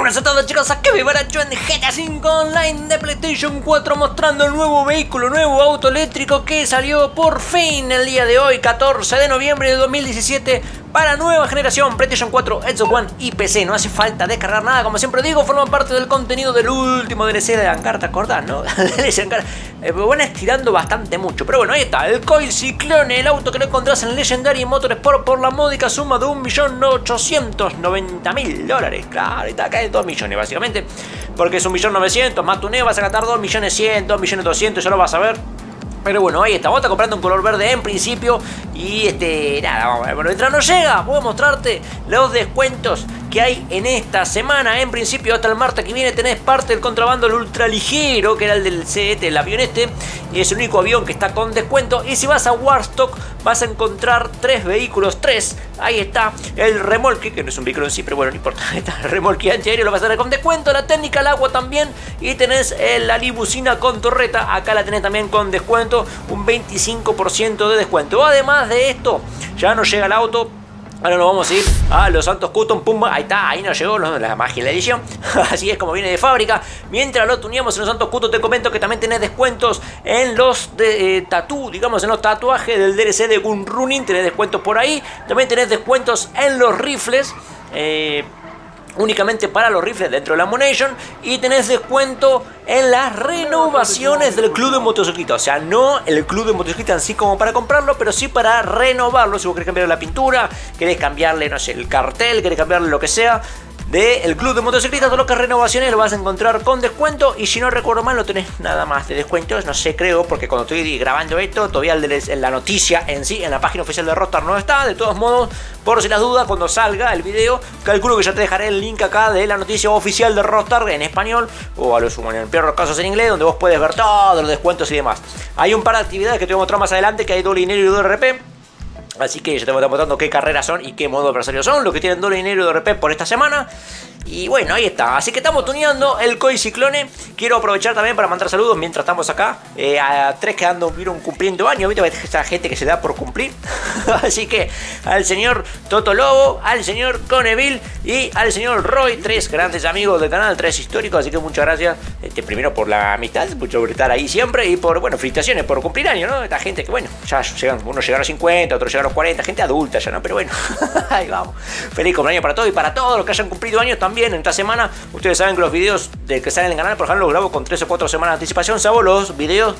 buenas a todos, chicos, aquí Vivaracho en GTA 5 Online de PlayStation 4, mostrando el nuevo vehículo, nuevo auto eléctrico que salió por fin el día de hoy, 14 de noviembre de 2017, para nueva generación PlayStation 4, Xbox One y PC. No hace falta descargar nada, como siempre digo, forma parte del contenido del último DLC de Hangar, ¿te acordás, no? DLC Hangar, me van estirando bastante mucho, pero bueno, ahí está, el Coil Ciclone, el auto que lo encontrás en Legendary Motorsport por la módica suma de $1.890.000, claro, está acá en 2 millones básicamente, porque es 1.900.000 más tu neo, vas a gastar 2.100.000, 2.200.000, ya lo vas a ver. Pero bueno, ahí está, vos estás comprando un color verde en principio. Y nada, vamos a ver, bueno, mientras no llega, voy a mostrarte los descuentos que hay en esta semana. En principio hasta el martes que viene tenés parte del contrabando, el ultraligero, que era el del CET, el avión y es el único avión que está con descuento. Y si vas a Warstock vas a encontrar 3 vehículos, 3, ahí está, el remolque, que no es un vehículo en sí, pero bueno, no importa, ahí está, el remolque antiaéreo lo vas a tener con descuento, la técnica al agua también, y tenés la limusina con torreta, acá la tenés también con descuento, un 25% de descuento. Además de esto, ya nos llega el auto. Ahora nos vamos a ir a Los Santos Custom, pumba, ahí está, ahí nos llegó la magia de la edición. Así es como viene de fábrica. Mientras lo tuneamos en Los Santos Custom, te comento que también tenés descuentos en los tatú, digamos en los tatuajes del DLC de Gun Running, tenés descuentos por ahí. También tenés descuentos en los rifles, únicamente para los rifles dentro de la Ammunition, y tenés descuento en las renovaciones del club de motociclistas. O sea, no el club de motociclistas en sí como para comprarlo, pero sí para renovarlo. Si vos querés cambiarle la pintura, querés cambiarle, no sé, el cartel, querés cambiarle lo que sea del club de motociclistas, todo lo que es renovaciones lo vas a encontrar con descuento. Y si no recuerdo mal, no tenés nada más de descuentos, no sé, creo, porque cuando estoy grabando esto todavía la noticia en sí en la página oficial de Rockstar no está. De todos modos, por si las dudas, cuando salga el video, calculo que ya te dejaré el link acá de la noticia oficial de Rockstar en español, o a los humanos, en peor casos en inglés, donde vos puedes ver todos los descuentos y demás. Hay un par de actividades que te voy a mostrar más adelante, que hay doble dinero y doble RP. Así que ya te voy a estar mostrando qué carreras son y qué modo adversario son los que tienen doble dinero de RP por esta semana. Y bueno, ahí está. Así que estamos tuneando el Coil Ciclone. Quiero aprovechar también para mandar saludos mientras estamos acá a 3 que vieron cumpliendo años. ¿Viste? Esa gente que se da por cumplir. Así que al señor Toto Lobo, al señor Coneville y al señor Roy, 3 grandes amigos del canal, 3 históricos. Así que muchas gracias. Primero por la amistad, mucho por estar ahí siempre. Y por, bueno, felicitaciones por cumplir años, ¿no? Esta gente que, bueno, ya llegan, unos llegaron a 50, otros llegaron a 40, gente adulta ya, ¿no? Pero bueno, ahí vamos. Feliz cumpleaños para todos y para todos los que hayan cumplido años también en esta semana. Ustedes saben que los videos de que salen en el canal, por ejemplo, los grabo con 3 o 4 semanas de anticipación, salvo los videos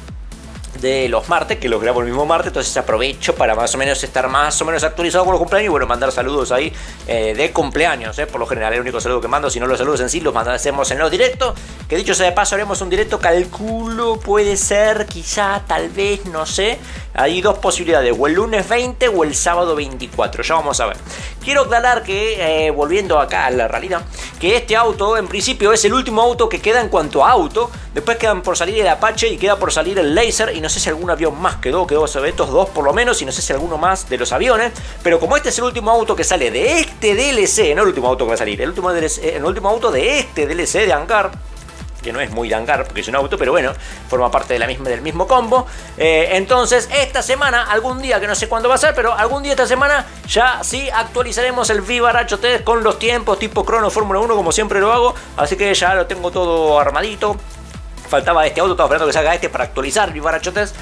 de los martes, que los grabo el mismo martes, entonces aprovecho para más o menos estar más o menos actualizado con los cumpleaños y bueno, mandar saludos ahí de cumpleaños, por lo general el único saludo que mando, si no los saludos en sí los hacemos en los directos, que dicho sea de paso haremos un directo, calculo, puede ser, quizá, tal vez, no sé, hay 2 posibilidades, o el lunes 20 o el sábado 24, ya vamos a ver. Quiero aclarar que, volviendo acá a la realidad, que este auto en principio es el último auto que queda en cuanto a auto, después quedan por salir el Apache y queda por salir el Laser y no sé si algún avión más quedó sobre estos 2 por lo menos, y no sé si alguno más de los aviones, pero como este es el último auto que sale de este DLC, no el último auto que va a salir, el último auto de este DLC de Hangar, que no es muy de Hangar porque es un auto, pero bueno, forma parte de del mismo combo. Entonces esta semana, algún día, que no sé cuándo va a ser, pero algún día esta semana ya sí actualizaremos el Vivaracho Test con los tiempos tipo Crono Fórmula 1 como siempre lo hago, así que ya lo tengo todo armadito. Faltaba este auto, estaba esperando que salga para actualizar el Vivaracho Test.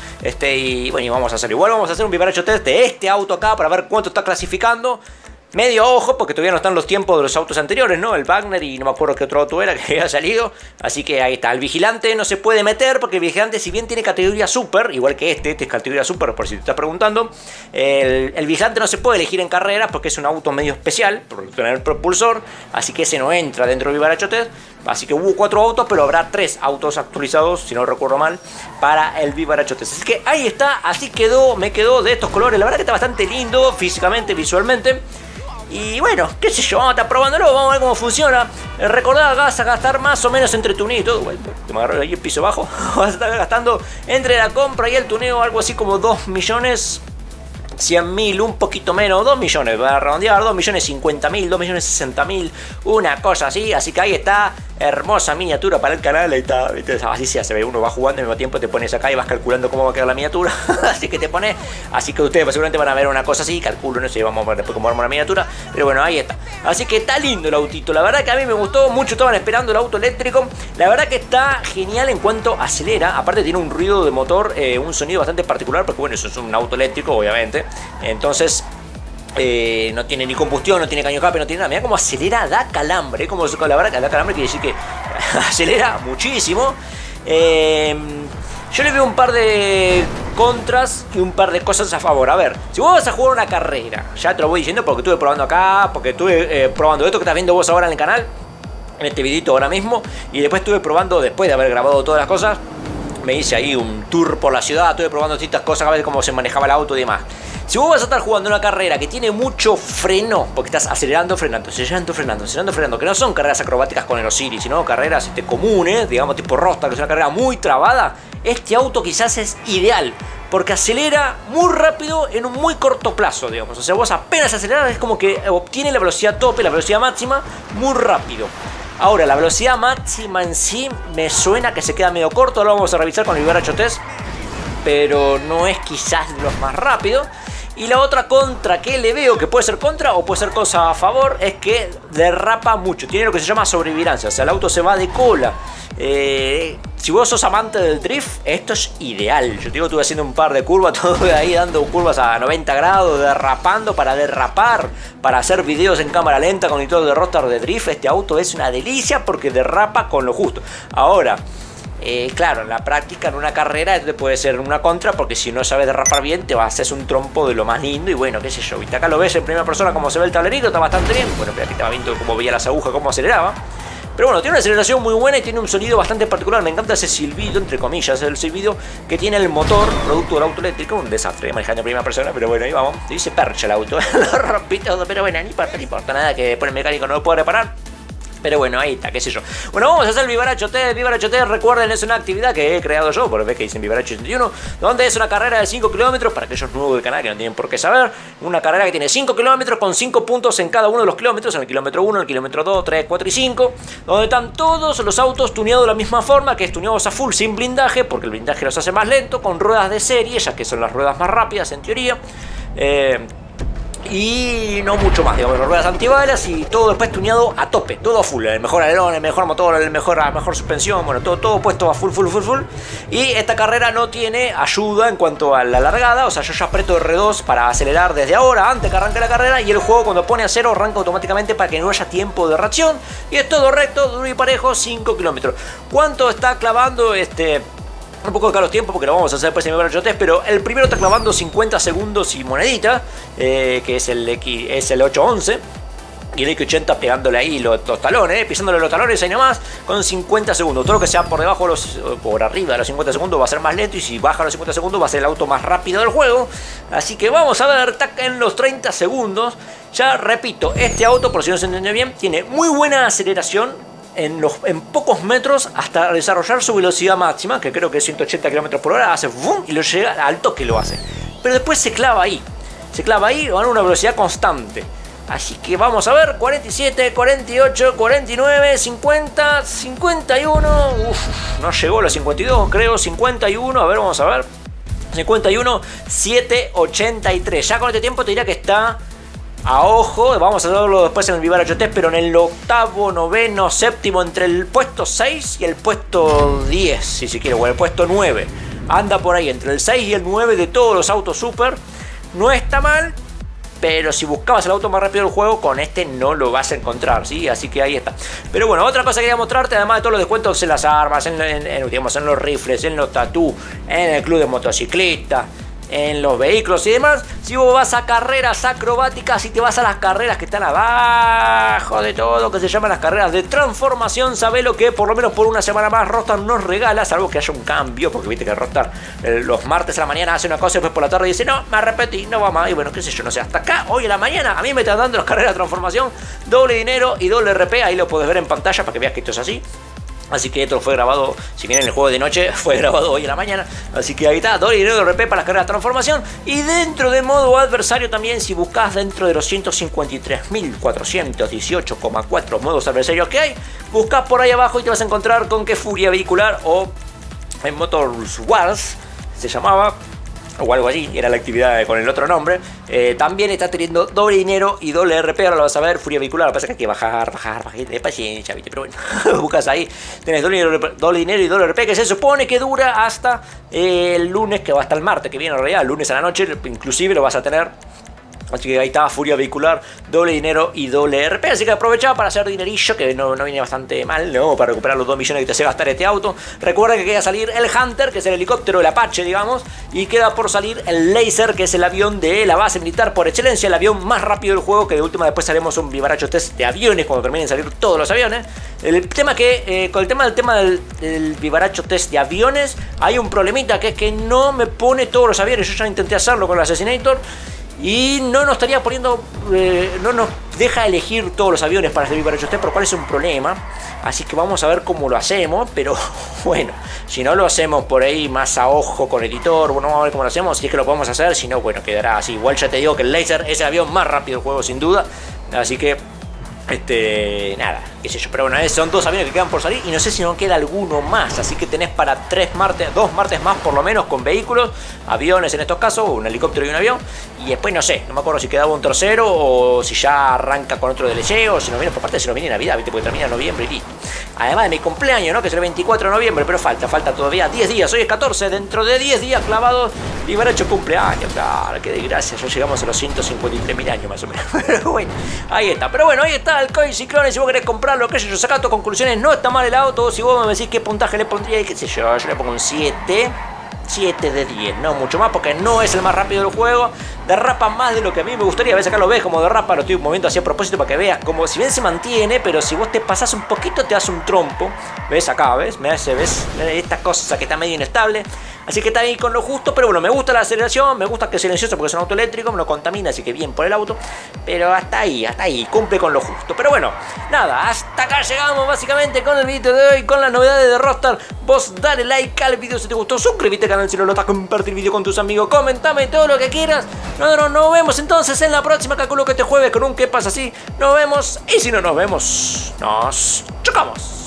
Y bueno, y vamos a hacer igual, vamos a hacer un Vivaracho Test de este auto acá para ver cuánto está clasificando. Medio ojo, porque todavía no están los tiempos de los autos anteriores, ¿no? El Wagner y no me acuerdo qué otro auto era que había salido. Así que ahí está. El Vigilante no se puede meter porque el Vigilante, si bien tiene categoría Super, igual que este es categoría Super, por si te estás preguntando. El Vigilante no se puede elegir en carreras porque es un auto medio especial, por tener propulsor. Así que ese no entra dentro del Vivaracho Test. Así que hubo 4 autos, pero habrá 3 autos actualizados, si no recuerdo mal, para el Vivaracho Test. Así que ahí está, así quedó, me quedó de estos colores. La verdad que está bastante lindo físicamente, visualmente. Y bueno, qué sé yo, vamos a estar probándolo, vamos a ver cómo funciona. Recordad, vas a gastar más o menos entre tuneo y todo. Te me agarró ahí el piso bajo. Vas a estar gastando entre la compra y el tuneo algo así como 2.100.000, un poquito menos, 2 millones, va a redondear, 2.050.000, 2.060.000, una cosa así. Así que ahí está hermosa miniatura para el canal. Ahí está, ¿viste? Así se hace, uno va jugando y al mismo tiempo te pones acá y vas calculando cómo va a quedar la miniatura. Así que te pones, así que ustedes seguramente van a ver una cosa así, calculo, no sé, vamos a ver después cómo armar la miniatura, pero bueno, ahí está. Así que está lindo el autito, la verdad que a mí me gustó mucho, estaban esperando el auto eléctrico, la verdad que está genial en cuanto acelera, aparte tiene un ruido de motor, un sonido bastante particular, porque bueno, eso es un auto eléctrico, obviamente, entonces... no tiene ni combustión, no tiene caño escape, no tiene nada. Mirá cómo acelera, da calambre. Como la verdad que da calambre quiere decir que acelera muchísimo. Yo le veo un par de contras y un par de cosas a favor. A ver, si vos vas a jugar una carrera, ya te lo voy diciendo porque estuve probando acá, porque estuve probando esto que estás viendo vos ahora en el canal, en este videito ahora mismo, y después estuve probando, después de haber grabado todas las cosas, me hice ahí un tour por la ciudad, estuve probando distintas cosas, a ver cómo se manejaba el auto y demás. Si vos vas a estar jugando una carrera que tiene mucho freno, porque estás acelerando, frenando, acelerando, frenando, acelerando, frenando, que no son carreras acrobáticas con el Osiris, sino carreras comunes, digamos tipo Rockstar, que es una carrera muy trabada, este auto quizás es ideal, porque acelera muy rápido en un muy corto plazo, digamos. O sea, vos apenas aceleras, es como que obtiene la velocidad tope, la velocidad máxima, muy rápido. Ahora, la velocidad máxima en sí me suena que se queda medio corto, lo vamos a revisar con el Vivaracho Test, pero no es quizás lo más rápido. Y la otra contra que le veo, que puede ser contra o puede ser cosa a favor, es que derrapa mucho. Tiene lo que se llama sobrevirancia, o sea, el auto se va de cola. Si vos sos amante del drift, esto es ideal. Yo te digo, estuve haciendo un par de curvas, todo ahí dando curvas a 90 grados, derrapando para derrapar, para hacer videos en cámara lenta con monitor de Rockstar de drift. Este auto es una delicia porque derrapa con lo justo. Ahora... claro, en la práctica, en una carrera, te puede ser una contra, porque si no sabes derrapar bien, te vas a hacer un trompo de lo más lindo. Y bueno, qué sé yo, ¿viste? Acá lo ves en primera persona cómo se ve el tablerito, está bastante bien. Bueno, pero aquí estaba viendo cómo veía las agujas, cómo aceleraba. Pero bueno, tiene una aceleración muy buena y tiene un sonido bastante particular. Me encanta ese silbido, entre comillas, el silbido que tiene el motor, producto del auto eléctrico. Un desastre manejando en primera persona, pero bueno, ahí vamos. Se dice percha el auto, lo rompí todo, pero bueno, no importa nada que después el mecánico no lo pueda reparar. Pero bueno, ahí está, qué sé yo. Bueno, vamos a hacer el Vivaracho Test. Vivaracho Test, recuerden, es una actividad que he creado yo, por ves que dicen Vivaracho 81, donde es una carrera de 5 kilómetros, para aquellos nuevos del canal que no tienen por qué saber. Una carrera que tiene 5 kilómetros con 5 puntos en cada uno de los kilómetros, en el kilómetro 1, el kilómetro 2, 3, 4 y 5, donde están todos los autos tuneados de la misma forma, que es tuneados a full, sin blindaje, porque el blindaje los hace más lento, con ruedas de serie, ya que son las ruedas más rápidas en teoría. Y no mucho más, digamos, ruedas antibalas y todo después tuneado a tope, todo a full, el mejor alerón, el mejor motor, la mejor suspensión, bueno, todo puesto a full. Y esta carrera no tiene ayuda en cuanto a la largada, o sea, yo ya aprieto R2 para acelerar desde ahora, antes que arranque la carrera, y el juego cuando pone a 0 arranca automáticamente para que no haya tiempo de reacción, y es todo recto, duro y parejo, 5 kilómetros. ¿Cuánto está clavando un poco de los tiempos porque lo vamos a hacer después en Vivaracho Test, pero el primero está clavando 50 segundos y monedita, que es el 811, y el X80 pegándole ahí los talones, pisándole los talones ahí nomás, con 50 segundos. Todo lo que sea por debajo, por arriba de los 50 segundos va a ser más lento, y si baja los 50 segundos va a ser el auto más rápido del juego. Así que vamos a ver, en los 30 segundos. Ya repito, este auto, por si no se entiende bien, tiene muy buena aceleración en pocos metros hasta desarrollar su velocidad máxima, que creo que es 180 km por hora, hace boom y lo llega al toque, lo hace. Pero después se clava ahí, va a una velocidad constante. Así que vamos a ver, 47, 48, 49, 50, 51, no llegó a los 52, creo, 51, a ver, vamos a ver. 51, 7, 83. Ya con este tiempo te diría que está a ojo, vamos a verlo después en el Vivaracho Test, pero en el octavo, noveno, séptimo, entre el puesto 6 y el puesto 10, si se quiere, o el puesto 9. Anda por ahí, entre el 6 y el 9 de todos los autos super. No está mal, pero si buscabas el auto más rápido del juego, con este no lo vas a encontrar, ¿sí? Así que ahí está. Pero bueno, otra cosa que quería mostrarte, además de todos los descuentos en las armas, digamos, en los rifles, en los tatú, en el club de motociclistas, en los vehículos y demás. Si vos vas a carreras acrobáticas y te vas a las carreras que están abajo de todo, que se llaman las carreras de transformación, sabelo que por lo menos por una semana más Rockstar nos regala, salvo que haya un cambio, porque viste que Rockstar los martes a la mañana hace una cosa y después por la tarde dice no, me arrepentí, no va más, y bueno, qué sé yo, no sé, hasta acá hoy en la mañana a mí me están dando las carreras de transformación, doble dinero y doble RP, ahí lo podés ver en pantalla para que veas que esto es así. Así que esto fue grabado, si bien en el juego de noche, fue grabado hoy en la mañana. Así que ahí está, doble dinero de RP para las carreras de transformación. Y dentro de modo adversario también, si buscas dentro de los 153.418,4 modos adversarios que hay, buscas por ahí abajo y te vas a encontrar con que Furia Vehicular o en Motors Wars se llamaba, o algo así, era la actividad con el otro nombre, también está teniendo doble dinero y doble RP. Ahora lo vas a ver, Furia Vehicular. Lo que pasa es que hay que bajar de paciencia, ¿viste? Pero bueno, buscas ahí, tenés doble dinero y doble RP, que se supone que dura hasta el lunes, que va hasta el martes, que viene en realidad, el lunes a la noche, inclusive lo vas a tener. Así que ahí está, Furia Vehicular, doble dinero y doble RP. Así que aprovechaba para hacer dinerillo, que no viene bastante mal, ¿no? Para recuperar los 2 millones que te hace gastar este auto. Recuerda que queda salir el Hunter, que es el helicóptero, el Apache, digamos. Y queda por salir el Laser, que es el avión de la base militar por excelencia, el avión más rápido del juego, que de última después haremos un vivaracho test de aviones cuando terminen de salir todos los aviones. El tema que, con el tema del vivaracho test de aviones, hay un problemita, que es que no me pone todos los aviones. Yo ya intenté hacerlo con el Assassinator y no nos estaría poniendo, no nos deja elegir todos los aviones para hacer vivaracho test, por lo cual es un problema. Así que vamos a ver cómo lo hacemos, pero bueno, si no lo hacemos por ahí más a ojo con el editor, bueno, vamos a ver cómo lo hacemos, si es que lo podemos hacer, si no, bueno, quedará así. Igual ya te digo que el Laser es el avión más rápido del juego sin duda, así que nada, qué sé yo, pero bueno, son 2 aviones que quedan por salir y no sé si no queda alguno más, así que tenés para 2 martes más por lo menos con vehículos, aviones en estos casos, un helicóptero y un avión, y después no sé, no me acuerdo si quedaba un tercero o si ya arranca con otro DLC o si no viene, por parte si no viene Navidad, ¿viste? Porque termina en noviembre y listo. Además de mi cumpleaños, ¿no? Que es el 24 de noviembre, pero falta todavía 10 días, hoy es 14, dentro de 10 días clavados y habrá hecho cumpleaños, claro, qué desgracia, ya llegamos a los 153.000 años más o menos, pero bueno, ahí está, ahí está el Koi Ciclone. Si vos querés comprarlo, qué sé yo, sacá tus conclusiones, no está mal el auto. Si vos me decís qué puntaje le pondría, y qué sé yo le pongo un 7 de 10, no mucho más, porque no es el más rápido del juego, derrapa más de lo que a mí me gustaría. Ves acá, lo ves como derrapa, lo estoy moviendo así a propósito para que veas como si bien se mantiene, pero si vos te pasás un poquito te hace un trompo. Ves acá, ves, ves esta cosa que está medio inestable, así que está ahí con lo justo. Pero bueno, me gusta la aceleración, me gusta que es silencioso porque es un auto eléctrico, me lo contamina, así que bien por el auto, pero hasta ahí, cumple con lo justo. Pero bueno, nada, hasta acá llegamos básicamente con el video de hoy, con las novedades de Rockstar. Vos dale like al video si te gustó, suscríbete al canal si no lo estás, compartir el video con tus amigos, comentame todo lo que quieras. Nos vemos entonces en la próxima, calculo que este jueves con un ¿qué pasa así? Nos vemos, y si no nos vemos, nos chocamos.